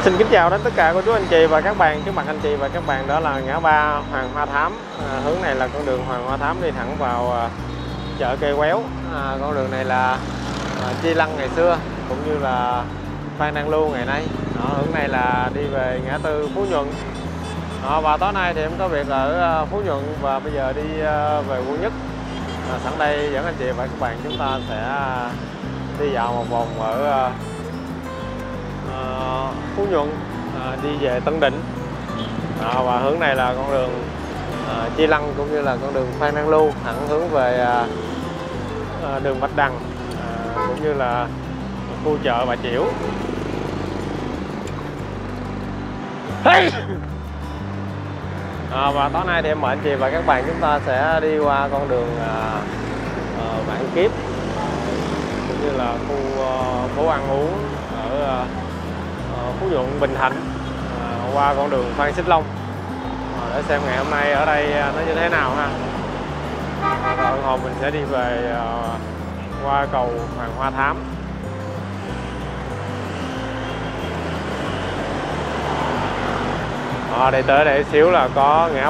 Xin kính chào đến tất cả cô chú anh chị và các bạn. Trước mặt anh chị và các bạn đó là ngã ba Hoàng Hoa Thám. Hướng này là con đường Hoàng Hoa Thám đi thẳng vào chợ Cây Quéo. Con đường này là Chi Lăng ngày xưa cũng như là Phan Đăng Lưu ngày nay. Hướng này là đi về ngã tư Phú Nhuận. Và tối nay thì em có việc ở Phú Nhuận và bây giờ đi về Quận Nhất. Sẵn đây dẫn anh chị và các bạn chúng ta sẽ đi dạo một vòng ở Phú Nhuận, đi về Tân Định. Và hướng này là con đường Chi Lăng cũng như là con đường Phan Đăng Lưu thẳng hướng về đường Bạch Đằng, cũng như là khu chợ Bà Chiểu. Và tối nay thì em mời anh chị và các bạn chúng ta sẽ đi qua con đường Vạn Kiếp cũng như là khu phố ăn uống ở Phú Nhuận, Bình Thạnh, qua con đường Phan Xích Long để xem ngày hôm nay ở đây nó như thế nào ha. Rồi hồi mình sẽ đi về qua cầu Hoàng Hoa Thám. Đây tới đây xíu là có ngã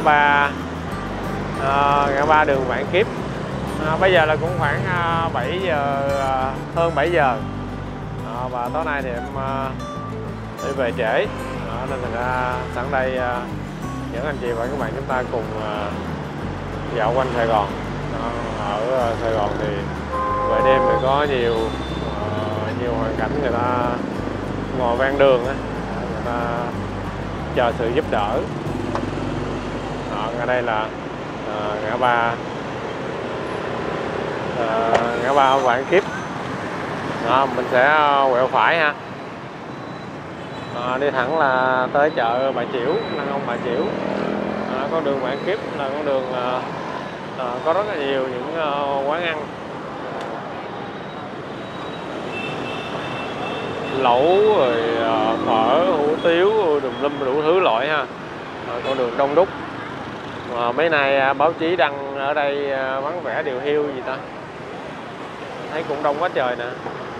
ba đường Vạn Kiếp. Bây giờ là cũng khoảng 7 giờ, hơn 7 giờ. Và tối nay thì em đi về trễ, nên thành ra sẵn đây dẫn anh chị và các bạn chúng ta cùng dạo quanh Sài Gòn. Ở Sài Gòn thì về đêm thì có nhiều hoàn cảnh người ta ngồi ven đường, người ta chờ sự giúp đỡ. Ở đây là ngã ba Vạn Kiếp. Mình sẽ quẹo phải ha. Đi thẳng là tới chợ Bà Chiểu, Lăng Ông Bà Chiểu. Con đường Vạn Kiếp là con đường có rất là nhiều những quán ăn lẩu, rồi phở, hủ tiếu, đùm lum đủ thứ loại ha. Con đường đông đúc. Mấy nay báo chí đăng ở đây vắng vẻ điều hiu gì ta, thấy cũng đông quá trời nè.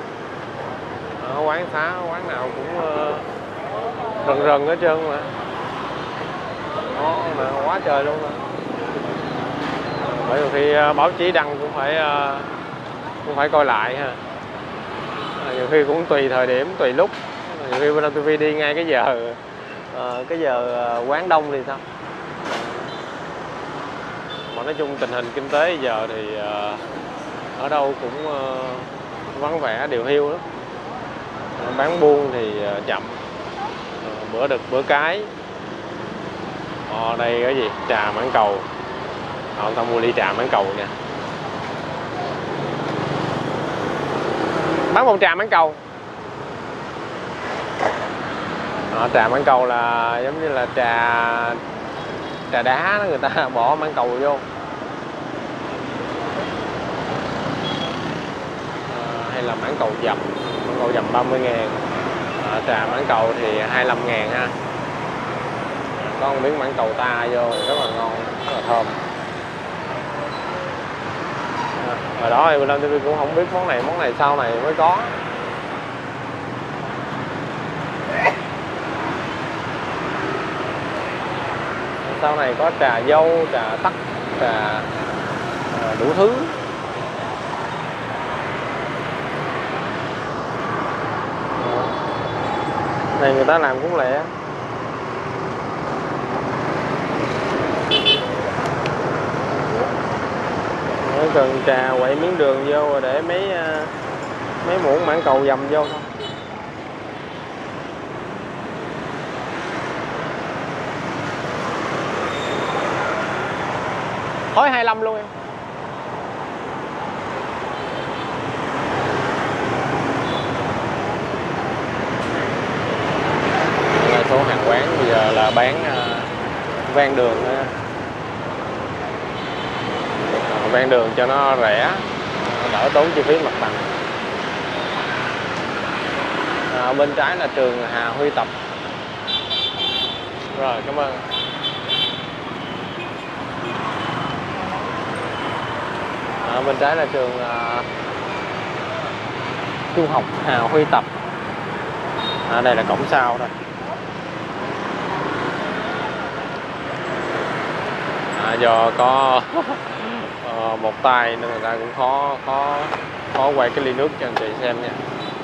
Quán xá quán nào cũng rần rần hết trơn mà. Đó mà quá trời luôn mà. Bởi vì khi báo chí đăng cũng phải coi lại ha. Nhiều khi cũng tùy thời điểm, tùy lúc. Nhiều khi bên TV đi ngay cái giờ quán đông thì sao. Mà nói chung tình hình kinh tế giờ thì ở đâu cũng vắng vẻ điều hiu lắm. Bán buôn thì chậm, bữa đực bữa cái. Đây cái gì, trà Mãn Cầu. Tao mua ly trà Mãn Cầu nha. Bán một trà Mãn Cầu. Trà Mãn Cầu là giống như là trà đá đó, người ta bỏ mãn cầu vô. Hay là mãn cầu dầm 30.000. Trà mãn cầu thì 25.000 ha. Có một miếng mãn cầu ta vô rất là ngon, rất là thơm. Hồi đó thì Lâm TV cũng không biết món này sau này mới có. Sau này có trà dâu, trà tắc, trà đủ thứ. Này người ta làm cũng lẹ. Nếu cần trà quậy miếng đường vô rồi để mấy muỗng mãn cầu dầm vô thôi. Khối 25 luôn em. Số hàng quán bây giờ là bán ven đường, ven đường cho nó rẻ, đỡ tốn chi phí mặt bằng. Bên trái là trường Hà Huy Tập. Rồi, cảm ơn. Bên trái là trường trung học Hà Huy Tập. Đây là cổng sau đây. Do có một tay nên người ta cũng khó quay cái ly nước cho anh chị xem nha.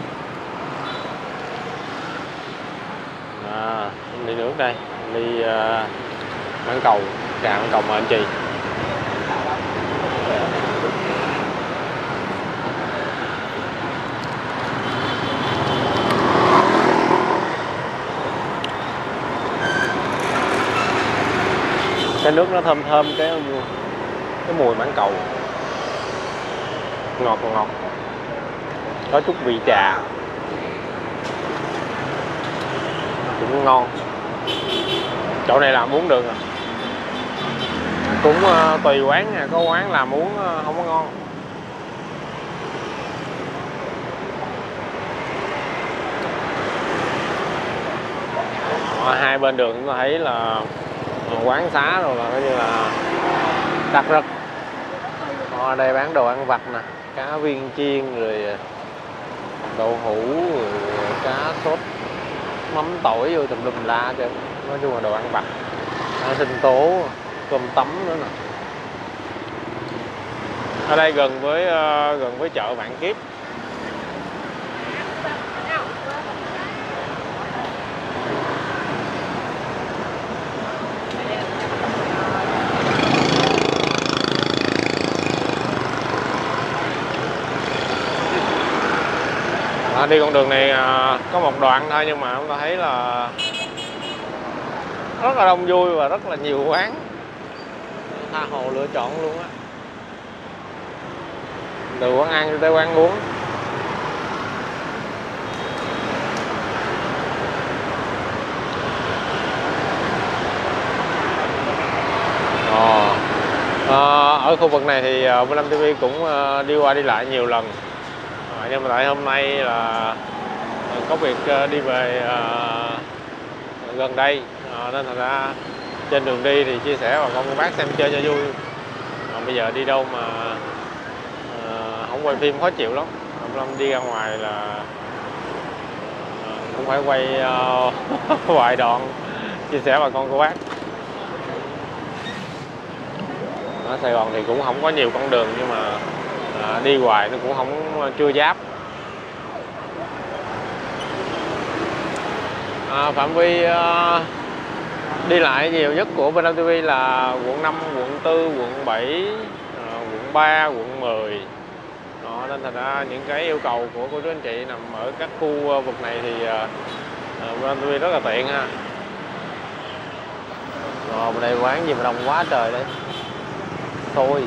Ly nước đây, ly mãn cầu, trà mãn cầu mời anh chị. Cái nước nó thơm thơm cái mùi mãn cầu, ngọt ngọt, có chút vị trà, cũng ngon. Chỗ này làm uống được à, cũng tùy quán nha, có quán làm uống không có ngon. Ở hai bên đường chúng ta thấy là quán xá rồi, là coi như là đặc rất. Ở đây bán đồ ăn vặt nè, cá viên chiên rồi đậu hũ rồi cá sốt mắm tỏi vô tùm lum la chứ, nói chung là đồ ăn vặt. Sinh tố, cơm tấm nữa nè. Ở đây gần với chợ Vạn Kiếp. Đi con đường này có một đoạn thôi, nhưng mà chúng ta thấy là rất là đông vui và rất là nhiều quán, tha hồ lựa chọn luôn á, từ quán ăn tới quán uống. Ở khu vực này thì Vân Lâm TV cũng đi qua đi lại nhiều lần, nhưng mà tại hôm nay là có việc đi về gần đây, nên thành ra trên đường đi thì chia sẻ bà con cô bác xem chơi cho vui. Bây giờ đi đâu mà không quay phim khó chịu lắm. Lâm đi ra ngoài là cũng phải quay vài đoạn chia sẻ bà con cô bác. Ở Sài Gòn thì cũng không có nhiều con đường, nhưng mà đi hoài nó cũng không chưa giáp. Phạm vi đi lại nhiều nhất của Vân Lâm TV là quận 5, quận 4, quận 7, quận 3, quận 10. Nên thành ra những cái yêu cầu của cô chú anh chị nằm ở các khu vực này thì Vân Lâm TV rất là tiện ha. Bên đây quán gì mà đông quá trời đây. Xôi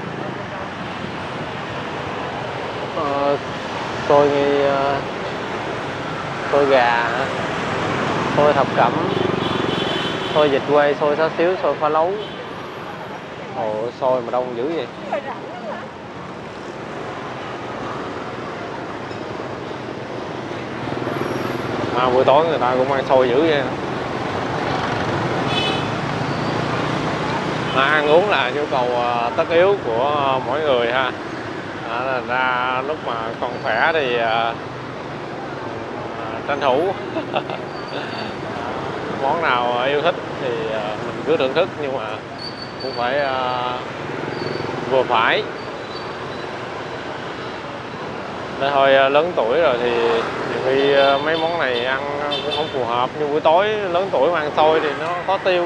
xôi như xôi gà, xôi thập cẩm, xôi vịt quay, xôi xá xíu, xôi phá lấu. Xôi mà đông dữ vậy. Mà buổi tối người ta cũng ăn xôi dữ vậy. Ăn uống là nhu cầu tất yếu của mỗi người ha. Ra lúc mà còn khỏe thì tranh thủ món nào yêu thích thì mình cứ thưởng thức, nhưng mà cũng phải vừa phải. Để thôi lớn tuổi rồi thì nhiều khi mấy món này ăn cũng không phù hợp, nhưng buổi tối lớn tuổi mà ăn xôi thì nó khó tiêu.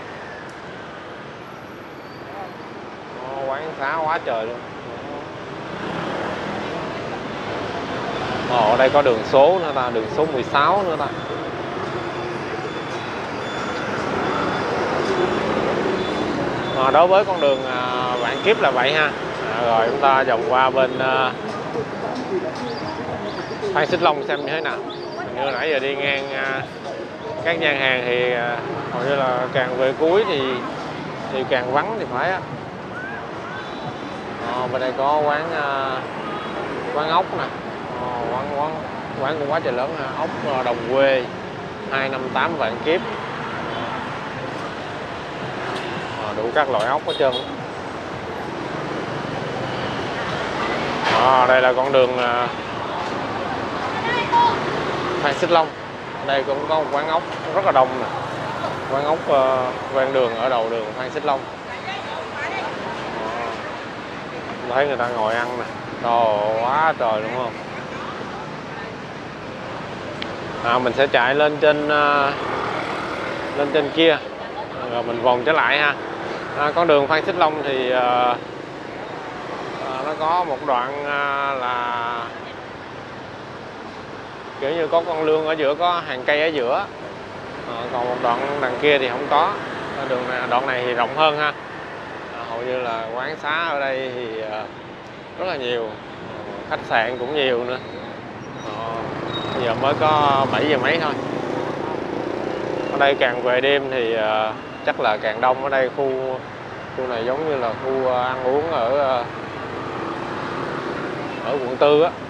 Quán xá quá trời luôn. Ở đây có đường số nữa ta, đường số 16 nữa ta. Đối với con đường Vạn Kiếp là vậy ha. Rồi chúng ta vòng qua bên Phan Xích Long xem như thế nào. Như nãy giờ đi ngang các gian hàng thì hầu như là càng về cuối thì càng vắng thì phải á. Bên đây có quán ốc nè, quán cũng quá trời lớn nè. Ốc Đồng Quê 258 Vạn Kiếp, đủ các loại ốc hết trơn. Đây là con đường Phan Xích Long. Đây cũng có một quán ốc rất là đông nè, quán ốc ven đường ở đầu đường Phan Xích Long. thấy người ta ngồi ăn nè, trời quá trời đúng không. Mình sẽ chạy lên trên kia rồi mình vòng trở lại ha. Con đường Phan Xích Long thì nó có một đoạn là kiểu như có con lương ở giữa, có hàng cây ở giữa, còn một đoạn đằng kia thì không có. Đoạn này thì rộng hơn ha. Hầu như là quán xá ở đây thì rất là nhiều, khách sạn cũng nhiều nữa. Bây giờ mới có 7 giờ mấy thôi. Ở đây càng về đêm thì chắc là càng đông. Ở đây khu này giống như là khu ăn uống ở quận 4 á.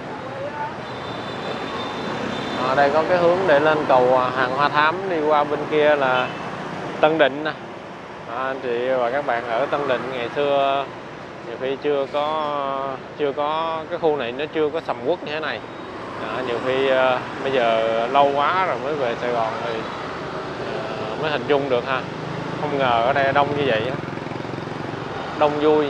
Ở đây có cái hướng để lên cầu Hoàng Hoa Thám, đi qua bên kia là Tân Định nè. Anh chị và các bạn ở Tân Định ngày xưa nhiều khi chưa có cái khu này, nó chưa có sầm uất như thế này. Nhiều khi bây giờ lâu quá rồi mới về Sài Gòn thì mới hình dung được ha. Không ngờ ở đây đông như vậy á. Đông vui.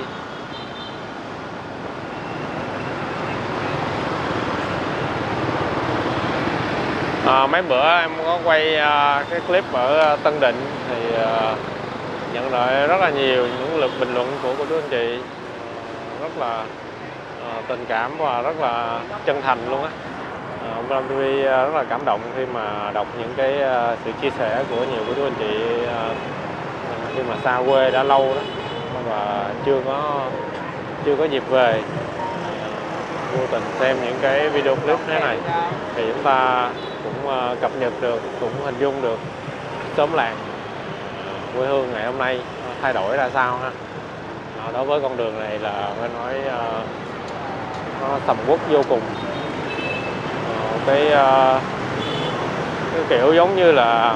Mấy bữa em có quay cái clip ở Tân Định thì nhận lại rất là nhiều những lượt bình luận của cô chú anh chị, rất là tình cảm và rất là chân thành luôn á. Lam TV rất là cảm động khi mà đọc những cái sự chia sẻ của nhiều cô chú anh chị khi mà xa quê đã lâu đó và chưa có dịp về, vô tình xem những cái video clip thế này thì chúng ta cũng cập nhật được, cũng hình dung được xóm làng quê hương ngày hôm nay thay đổi ra sao ha. Đối với con đường này là phải nói nó sầm uất vô cùng. Cái kiểu giống như là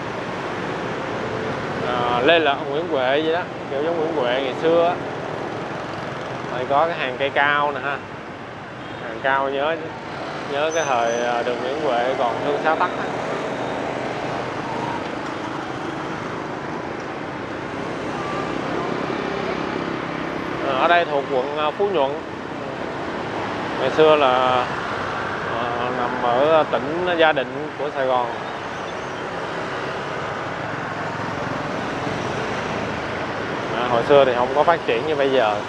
Lê Lợi, Nguyễn Huệ vậy đó, kiểu giống Nguyễn Huệ ngày xưa á. Đây có cái hàng cây cao nè ha, hàng cao nhớ cái thời đường Nguyễn Huệ còn Hương Sáu Tắc á. Ở đây thuộc quận Phú Nhuận, ngày xưa là nằm ở tỉnh Gia Định của Sài Gòn. Hồi xưa thì không có phát triển như bây giờ.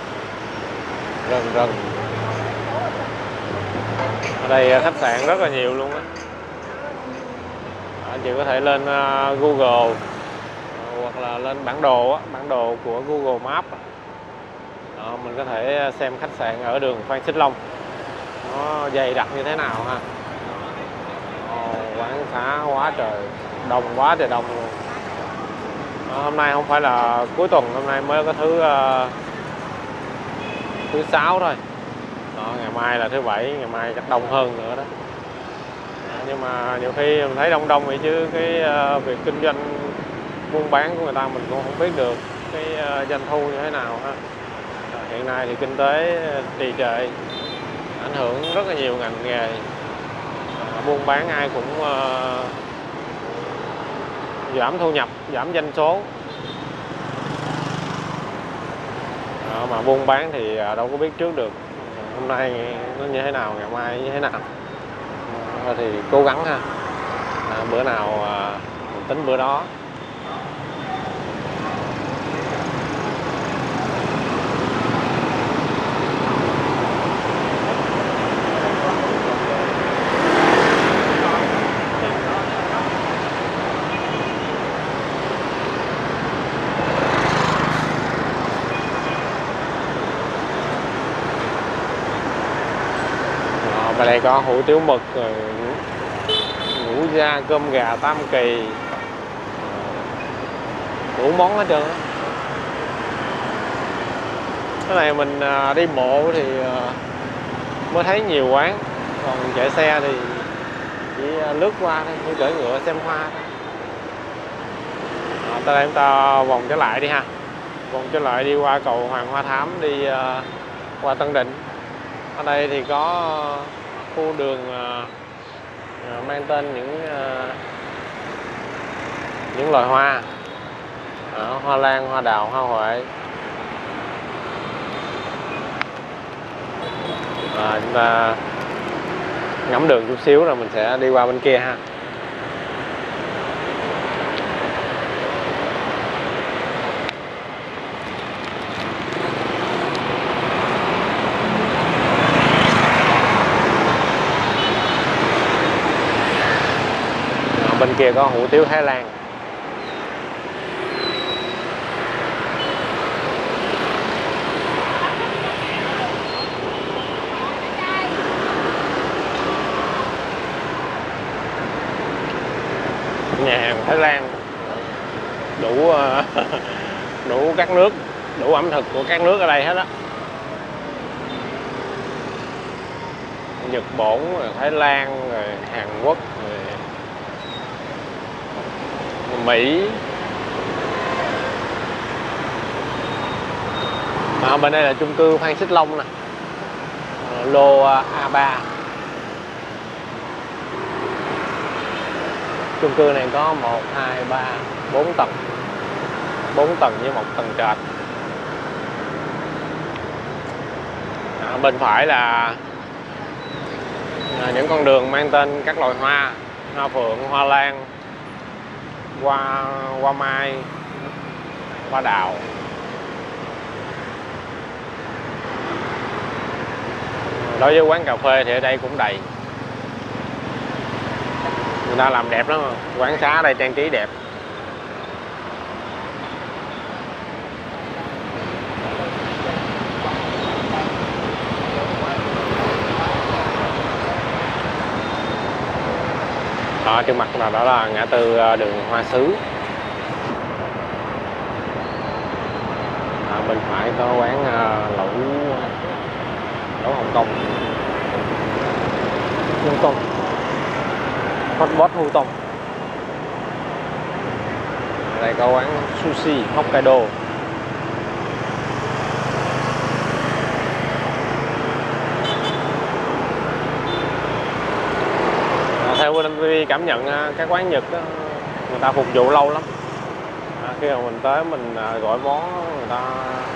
Rừng ở đây khách sạn rất là nhiều luôn á. Anh chị có thể lên Google hoặc là lên bản đồ của Google Maps. Mình có thể xem khách sạn ở đường Phan Xích Long nó dày đặc như thế nào ha. Quán xá quá trời đông, quá trời đông luôn. Hôm nay không phải là cuối tuần, hôm nay mới có thứ 6 thôi. Ngày mai là thứ 7, ngày mai chắc đông hơn nữa đó. Nhưng mà nhiều khi mình thấy đông vậy chứ cái việc kinh doanh buôn bán của người ta mình cũng không biết được cái doanh thu như thế nào ha. Hiện nay thì kinh tế trì trệ, ảnh hưởng rất là nhiều ngành nghề. Buôn bán ai cũng giảm thu nhập, giảm doanh số. Mà buôn bán thì đâu có biết trước được hôm nay nó như thế nào, ngày mai như thế nào. Thì cố gắng ha, bữa nào mình tính bữa đó. Và đây có hủ tiếu mực, ngũ gia, cơm gà Tam Kỳ, đủ món hết trơn á. Cái này mình đi bộ thì mới thấy nhiều quán, còn chạy xe thì chỉ lướt qua thôi, như cưỡi ngựa xem hoa thôi. Tới đây chúng ta vòng trở lại đi ha, vòng trở lại đi qua cầu Hoàng Hoa Thám, đi qua Tân Định. Ở đây thì có khu đường mang tên những loài hoa, hoa lan, hoa đào, hoa huệ. là ngắm đường chút xíu rồi mình sẽ đi qua bên kia ha. Bên kia có hủ tiếu Thái Lan. Nhà hàng Thái Lan đủ đủ các nước, đủ ẩm thực của các nước ở đây hết á. Nhật Bản, rồi Thái Lan, rồi Hàn Quốc, rồi Mỹ. Bên đây là chung cư Phan Xích Long nè, lô A3. Chung cư này có 1, 2, 3, 4 tầng. 4 tầng với 1 tầng trệt. Bên phải là những con đường mang tên các loài hoa, hoa phượng, hoa lan, hoa mai, hoa đào. Đối với quán cà phê thì ở đây cũng đầy. Người ta làm đẹp lắm, quán xá ở đây trang trí đẹp. Trước mặt là đó là ngã tư đường Hoa Sứ. Bên phải có quán lẩu Hồng Kông. Hồng Kông. Hotpot Hồng Kông. Ở đây có quán sushi Hokkaido. Theo bên cảm nhận các quán Nhật đó, người ta phục vụ lâu lắm. Khi mà mình tới mình gọi món, người ta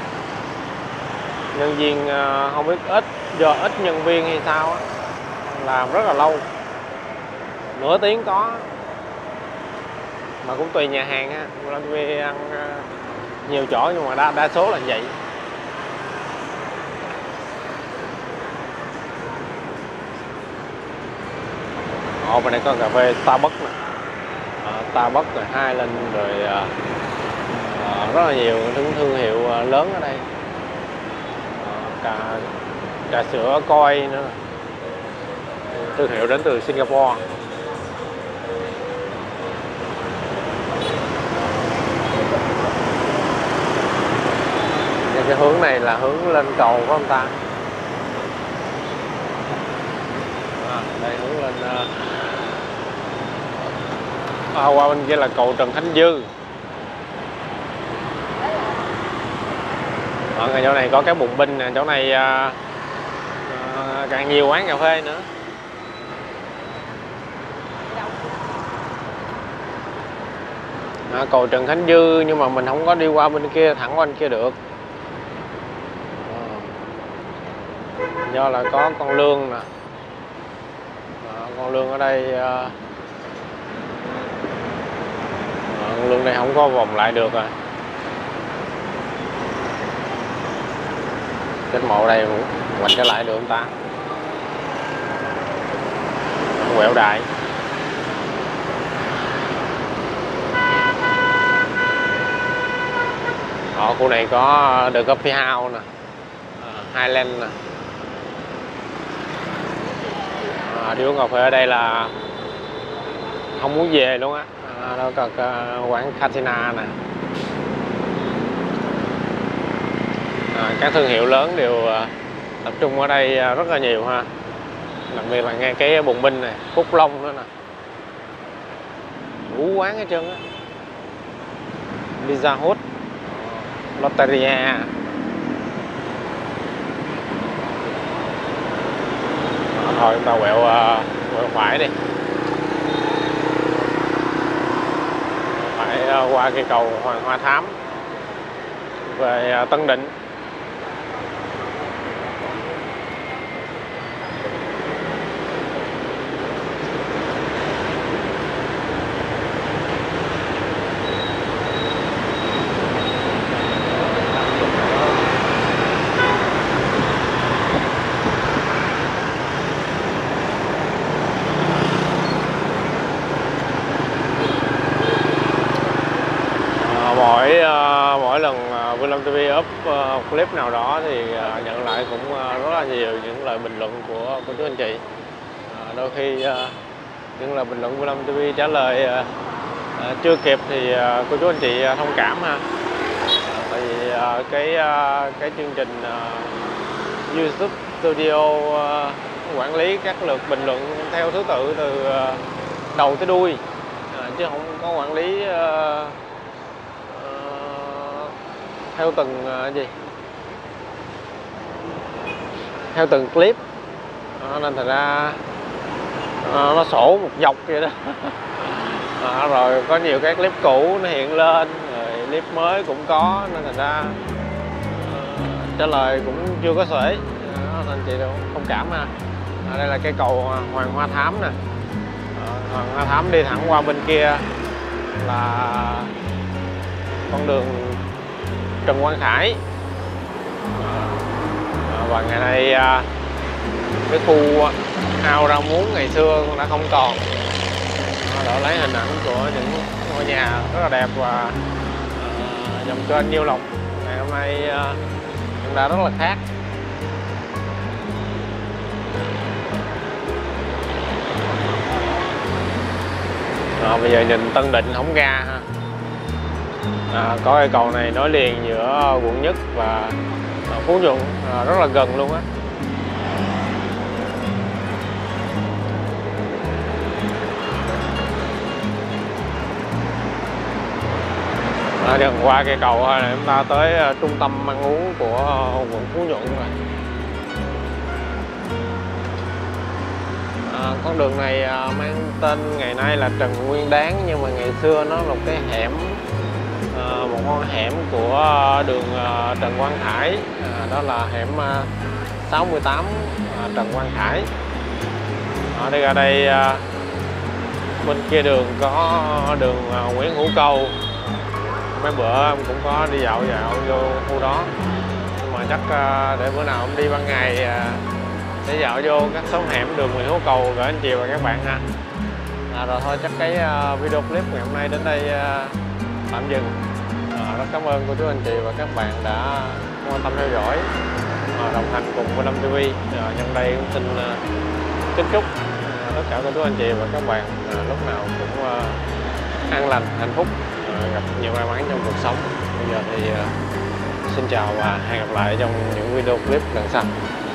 nhân viên không biết do ít nhân viên hay sao á, làm rất là lâu, nửa tiếng có. Mà cũng tùy nhà hàng ha, mình ăn nhiều chỗ nhưng mà đa số là vậy. Bên đây có cà phê Starbucks nè, Starbucks rồi Highland rồi rất là nhiều thương hiệu lớn ở đây. Trà sữa Koi nữa, thương hiệu đến từ Singapore. Cái hướng này là hướng lên cầu của ông ta. Đây hướng lên qua bên kia là cầu Trần Khánh Dư. Ở chỗ này có cái bùng binh nè, chỗ này càng nhiều quán cà phê nữa. Cầu Trần Khánh Dư nhưng mà mình không có đi qua bên kia, thẳng qua bên kia được. Do là có con lương nè. Con lương ở đây con lương đây không có vòng lại được rồi. Cái mộ đây quành trở lại được không ta? Quẹo đại. Ở khu này có The Coffee House nè, Highland nè. Đi uống cà phê ở đây là không muốn về luôn á. Đó có quán Katina nè. Các thương hiệu lớn đều tập trung ở đây rất là nhiều ha. Đặc biệt là ngay cái bùng binh này, Phúc Long nữa nè. Đủ quán hết trơn á. Pizza Hut, Lotteria. Thôi chúng ta quẹo phải đi. Phải qua cây cầu Hoàng Hoa Thám về Tân Định. clip nào đó thì nhận lại cũng rất là nhiều những lời bình luận của cô chú anh chị. Đôi khi những lời bình luận của Lâm TV trả lời chưa kịp thì cô chú anh chị thông cảm ha. Tại vì cái chương trình YouTube Studio quản lý các lượt bình luận theo thứ tự từ đầu tới đuôi, chứ không có quản lý theo từng theo từng clip, nên thật ra nó sổ một dọc vậy đó. Rồi có nhiều cái clip cũ nó hiện lên, rồi clip mới cũng có, nên thành ra trả lời cũng chưa có xuể, nên chị thông cảm ha. Đây là cây cầu Hoàng Hoa Thám nè. Hoàng Hoa Thám đi thẳng qua bên kia là con đường Trần Quang Khải. Và ngày nay cái khu ao rau muống ngày xưa cũng đã không còn. Đó, lấy hình ảnh của những ngôi nhà rất là đẹp và dòng kênh Nhiêu Lộc ngày hôm nay cũng đã rất là khác. Bây giờ nhìn Tân Định Hổng Ga ha. Có cây cầu này nối liền giữa quận Nhất và Phú Nhuận, rất là gần luôn á. Gần qua cây cầu thôi là chúng ta tới trung tâm ăn uống của quận Phú Nhuận rồi. Con đường này mang tên ngày nay là Trần Nguyên Đán, nhưng mà ngày xưa nó là một cái hẻm, một con hẻm của đường Trần Quang Khải, đó là hẻm 68 Trần Quang Khải. Đi ra đây bên kia đường có đường Nguyễn Hữu Cầu. Mấy bữa em cũng có đi dạo vô khu đó, nhưng mà chắc để bữa nào em đi ban ngày để dạo vô các xóm hẻm đường Nguyễn Hữu Cầu gửi anh chị và các bạn ha. Rồi thôi, chắc cái video clip ngày hôm nay đến đây tạm dừng. Rất cảm ơn cô chú anh chị và các bạn đã quan tâm theo dõi, đồng hành cùng với Lâm TV. Nhân đây cũng xin kính chúc tất cả cô chú anh chị và các bạn lúc nào cũng an lành, hạnh phúc, gặp nhiều may mắn trong cuộc sống. Bây giờ thì xin chào và hẹn gặp lại trong những video clip lần sau.